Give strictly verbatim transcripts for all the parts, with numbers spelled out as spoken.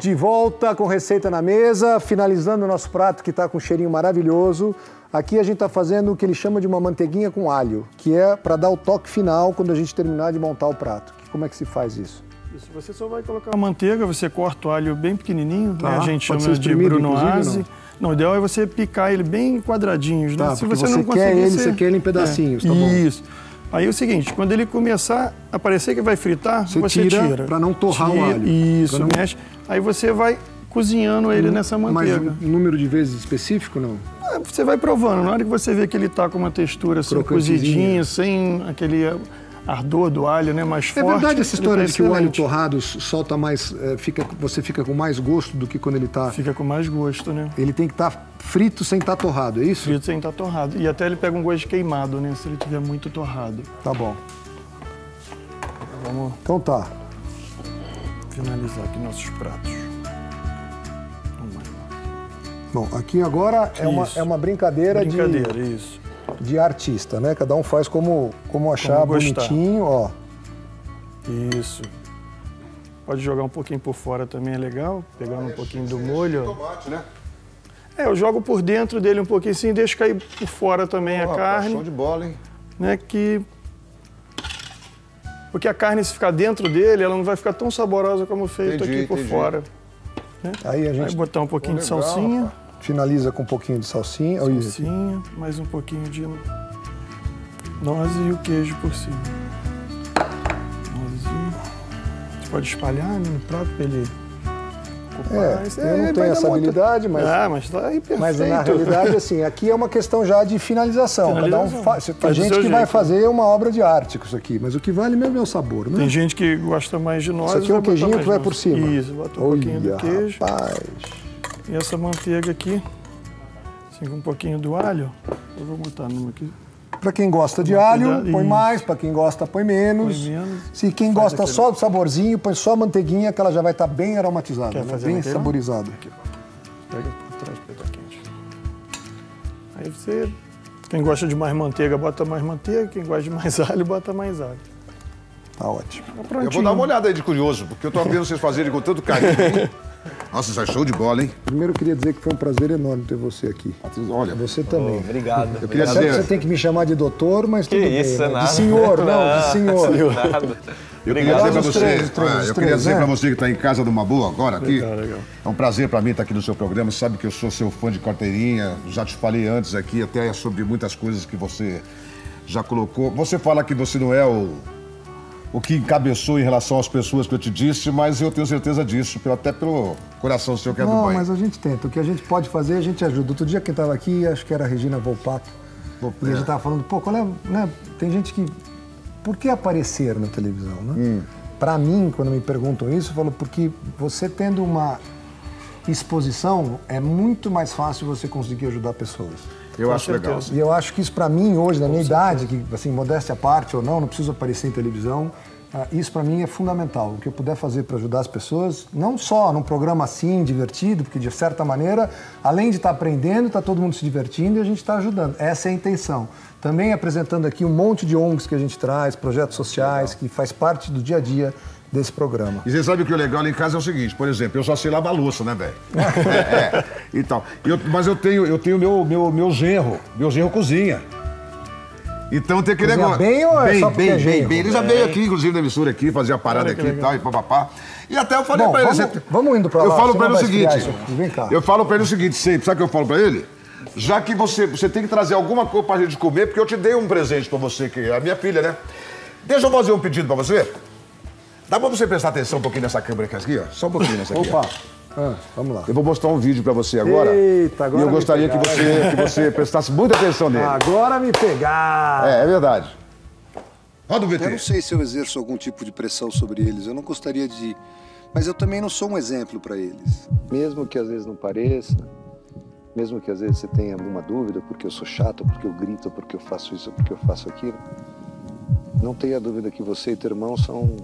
De volta com receita na mesa, finalizando o nosso prato que está com um cheirinho maravilhoso. Aqui a gente está fazendo o que ele chama de uma manteiguinha com alho, que é para dar o toque final quando a gente terminar de montar o prato. Como é que se faz isso? Isso, você só vai colocar a manteiga, você corta o alho bem pequenininho, tá. né? A gente Pode chama de brunoise. Não? não, o ideal é você picar ele bem em quadradinhos, né? Tá, Se você, você não quer ele, ser... você quer ele em pedacinhos, é. tá bom? Isso. Aí é o seguinte, quando ele começar a parecer que vai fritar, você, você tira. tira para não torrar tira, o alho. Isso, não... mexe. Aí você vai cozinhando ele hum, nessa manteiga. Mas um número de vezes específico, não? É, você vai provando. Na hora que você vê que ele tá com uma textura assim, cozidinha, sem aquele ardor do alho, né, mais forte. É verdade essa história tá de que o alho torrado solta mais, é, fica, você fica com mais gosto do que quando ele tá... Fica com mais gosto, né? Ele tem que estar tá frito sem estar tá torrado, é isso? Frito sem estar tá torrado. E até ele pega um gosto de queimado, né, se ele tiver muito torrado. Tá bom. Vamos então tá. Finalizar aqui nossos pratos. Bom, aqui agora é uma, é uma brincadeira, brincadeira de, isso. de artista, né? Cada um faz como, como achar como bonitinho, ó. Isso. Pode jogar um pouquinho por fora também, é legal. Pegando um pouquinho do molho. Tomate, né? É, eu jogo por dentro dele um pouquinho assim, deixo cair por fora também oh, a carne. Show de bola, hein? Né, que... Porque a carne, se ficar dentro dele, ela não vai ficar tão saborosa como feito entendi, aqui por entendi. fora. Né? Aí a gente... Aí botar um pouquinho Pô, de legal, salsinha. Rapaz. Finaliza com um pouquinho de salsinha. Salsinha, mais um pouquinho de noz e o queijo por cima. Nozinho. Você pode espalhar no prato para ele ocupar. É, eu não é, tenho essa habilidade, mas... Ah, mas tá aí perfeito. Mas na realidade, assim, aqui é uma questão já de finalização. finalização. Cada um fa... Tem Faz gente que jeito. vai fazer uma obra de arte com isso aqui, mas o que vale mesmo é o sabor, né? Tem gente que gosta mais de noz. Isso aqui é um queijinho que vai por cima. Isso, bota um Olha, pouquinho do queijo. Rapaz. E essa manteiga aqui, assim, com um pouquinho do alho, eu vou botar numa aqui. Para quem gosta de alho, põe isso. mais. Para quem gosta, põe menos. Põe menos. Se quem gosta aquele... só do saborzinho, põe só a manteiguinha, que ela já vai estar tá bem aromatizada, né? Bem saborizada. Aqui. Pega por trás para quente. Aí você, quem gosta de mais manteiga, bota mais manteiga. Quem gosta de mais alho, bota mais alho. Tá ótimo. Tá eu vou dar uma olhada aí de curioso, porque eu tô vendo vocês fazerem com tanto carinho. Nossa, isso é show de bola, hein? Primeiro eu queria dizer que foi um prazer enorme ter você aqui. Olha, você também. Oh, obrigado. Eu queria dizer que você tem que me chamar de doutor, mas que tudo isso, bem. É né? nada. De senhor, não, não de senhor. senhor. Nada. Eu queria dizer para você, três, três, ah, eu três, queria dizer né? para você que está em casa numa boa agora aqui. Legal, legal. É um prazer para mim estar aqui no seu programa. Você sabe que eu sou seu fã de carteirinha. Já te falei antes aqui até sobre muitas coisas que você já colocou. Você fala que você não é o o que encabeçou em relação às pessoas que eu te disse, mas eu tenho certeza disso, até pelo coração seu que é do Não, banho. mas a gente tenta. O que a gente pode fazer, a gente ajuda. Outro dia quem estava aqui, acho que era a Regina Volpato, e a gente estava falando, pô, qual é, né? Tem gente que... Por que aparecer na televisão, né? Hum. Para mim, quando me perguntam isso, eu falo, porque você tendo uma exposição, é muito mais fácil você conseguir ajudar pessoas. Eu acho legal. E eu acho que isso para mim hoje, na minha idade, que assim, modéstia à parte ou não, não preciso aparecer em televisão, uh, isso para mim é fundamental. O que eu puder fazer para ajudar as pessoas, não só num programa assim, divertido, porque de certa maneira, além de estar aprendendo, está todo mundo se divertindo e a gente está ajudando. Essa é a intenção. Também apresentando aqui um monte de O N Gs que a gente traz, projetos sociais, que faz parte do dia a dia desse programa. E você sabe que o legal lá em casa é o seguinte, por exemplo, eu só sei lavar louça, né, velho? é, é, e tal. Eu, mas eu tenho, eu tenho meu, meu, meu genro, meu genro cozinha. Então tem aquele cozinha negócio... bem ou é bem, só porque bem, é bem, genro? bem. Ele já veio aqui, inclusive, na emissora aqui, fazia a parada aqui e tal, e papapá. E até eu falei Bom, pra ele... Vamos, você... vamos indo pra lá. Eu falo pra ele o seguinte, Vem cá. eu falo pra ele o seguinte sempre, sabe o que eu falo pra ele? Já que você, você tem que trazer alguma coisa pra gente comer, porque eu te dei um presente pra você, que é a minha filha, né? Deixa eu fazer um pedido pra você. Dá pra você prestar atenção um pouquinho nessa câmera aqui, ó? Só um pouquinho nessa aqui. Opa! Ah, vamos lá. Eu vou mostrar um vídeo pra você agora. Eita, agora e eu gostaria que você, que você prestasse muita atenção nele. Agora me pegar! É, é verdade. Roda o V T. Eu não sei se eu exerço algum tipo de pressão sobre eles. Eu não gostaria de... Mas eu também não sou um exemplo para eles. Mesmo que às vezes não pareça, mesmo que às vezes você tenha alguma dúvida, porque eu sou chato, porque eu grito, porque eu faço isso, porque eu faço aquilo, não tenha dúvida que você e teu irmão são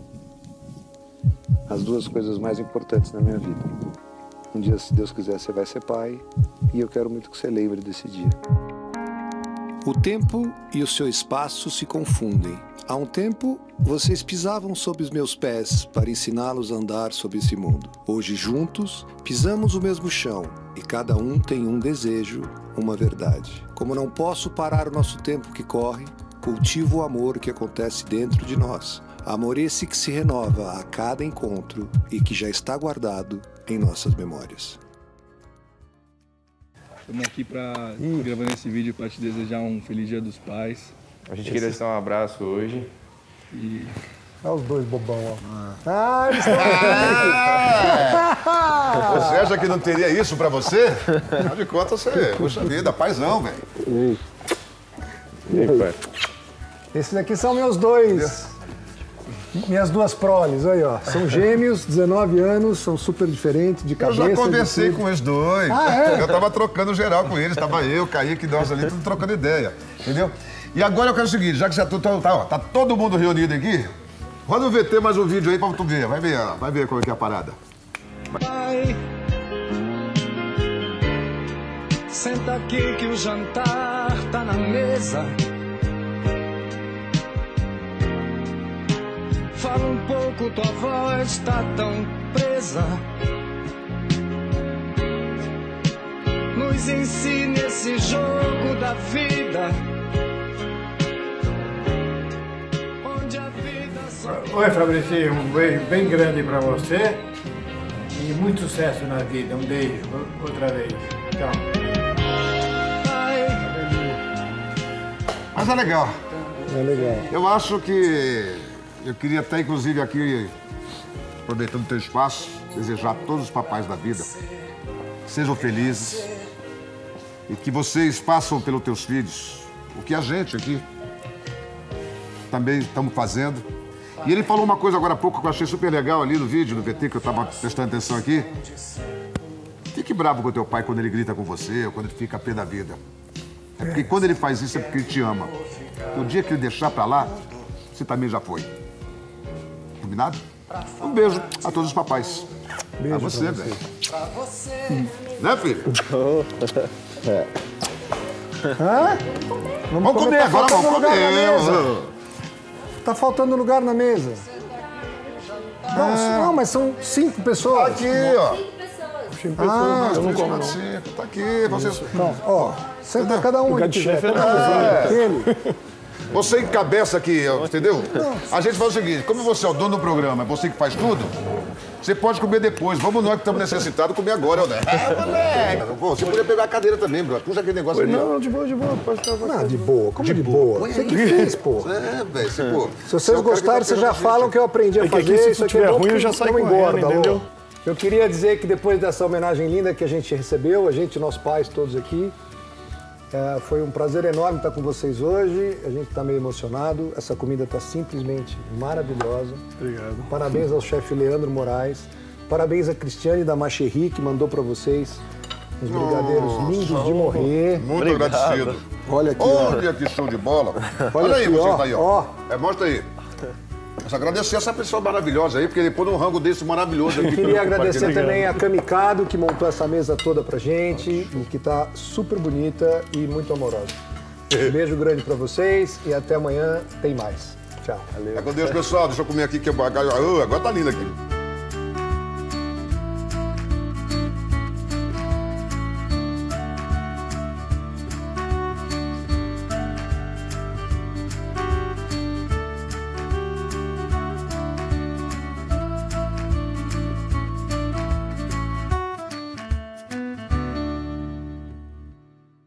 as duas coisas mais importantes na minha vida. Um dia, se Deus quiser, você vai ser pai, e eu quero muito que você lembre desse dia. O tempo e o seu espaço se confundem. Há um tempo, vocês pisavam sob os meus pés para ensiná-los a andar sobre esse mundo. Hoje, juntos, pisamos o mesmo chão e cada um tem um desejo, uma verdade. Como não posso parar o nosso tempo que corre, cultivo o amor que acontece dentro de nós. Amor esse que se renova a cada encontro e que já está guardado em nossas memórias. Estamos aqui para gravando esse vídeo para te desejar um feliz Dia dos Pais. A gente queria dar um abraço hoje. E... Olha os dois bobão, ó. Ah, eles estão aqui. Você acha que não teria isso pra você? Afinal de contas, você... Puxa vida, paizão, velho. E aí, pai? Esses aqui são meus dois. Minhas duas proles, aí, ó. São gêmeos, dezenove anos, são super diferentes, de cabeça. Eu já conversei com os dois. Ah, é? Eu tava trocando geral com eles. Tava eu, Kaique, nós ali, tudo trocando ideia. Entendeu? E agora eu quero o seguinte, já que já tá, tá, ó, tá todo mundo reunido aqui, roda o V T mais um vídeo aí pra tu ver. Vai ver, vai ver como é que é a parada. Pai, senta aqui que o jantar tá na mesa. Fala um pouco, tua voz tá tão presa. Nos ensina esse jogo da vida. Onde a vida só... Oi, Fabrício, um beijo bem grande para você e muito sucesso na vida. Um beijo, outra vez. Tchau. Mas é legal. É legal. Eu acho que... Eu queria até, inclusive, aqui, aproveitando o teu espaço, desejar a todos os papais da vida sejam felizes e que vocês façam pelos teus filhos o que a gente aqui também estamos fazendo. E ele falou uma coisa agora há pouco que eu achei super legal ali no vídeo, no V T, que eu estava prestando atenção aqui. Fique bravo com o teu pai quando ele grita com você ou quando ele fica a pé da vida. É porque quando ele faz isso é porque ele te ama. O dia que ele deixar pra lá, você também já foi. Combinado? Um beijo a todos os papais. Beijo a você, você. velho. Né, filho? É. Hã? Vamos, vamos comer, agora vamos comer. Tá faltando lugar na mesa. Não, Ah. não, mas são cinco pessoas. Tá aqui, ó. Cinco pessoas, Ah, eu não como, não. Cinco, tá aqui. Vocês... Não, ó, senta cada um. O onde de quiser. chefe é Cada um. não, Ele. Você encabeça aqui, entendeu? A gente faz o seguinte, como você é o dono do programa, é você que faz tudo, você pode comer depois. Vamos nós que estamos necessitados comer agora, né? Ah, moleque! Pô, você podia pegar a cadeira também, bro. Puxa aquele negócio ali. Não, de boa, de boa. Pode ficar. Não, de boa. Como de, boa? Você que fez, pô. É, velho, você, pô. Se vocês gostarem, vocês já falam que eu aprendi a É que fazer. aqui, se isso aqui tiver é bom ruim, eu porque já saio não correndo, engorda, alô. entendeu? Eu queria dizer que depois dessa homenagem linda que a gente recebeu, a gente, nossos pais todos aqui, é, foi um prazer enorme estar com vocês hoje. A gente está meio emocionado. Essa comida está simplesmente maravilhosa. Obrigado. Parabéns ao chefe Leandro Moraes. Parabéns a Cristiane da Macherry, que mandou para vocês uns brigadeiros lindos de morrer. Muito Obrigado. agradecido. Olha aqui, ó. Olha que show de bola. Olha Olha aí, aqui, vocês ó, aí, ó. ó. É, mostra aí. Mas agradecer essa pessoa maravilhosa aí, porque ele pôs um rango desse maravilhoso aqui. Queria pelo agradecer compartilhamento. também a Kamikado, que montou essa mesa toda pra gente, e que tá super bonita e muito amorosa. Um beijo grande pra vocês e até amanhã tem mais. Tchau. É com Deus, pessoal. Deixa eu comer aqui que eu... agora tá lindo aqui.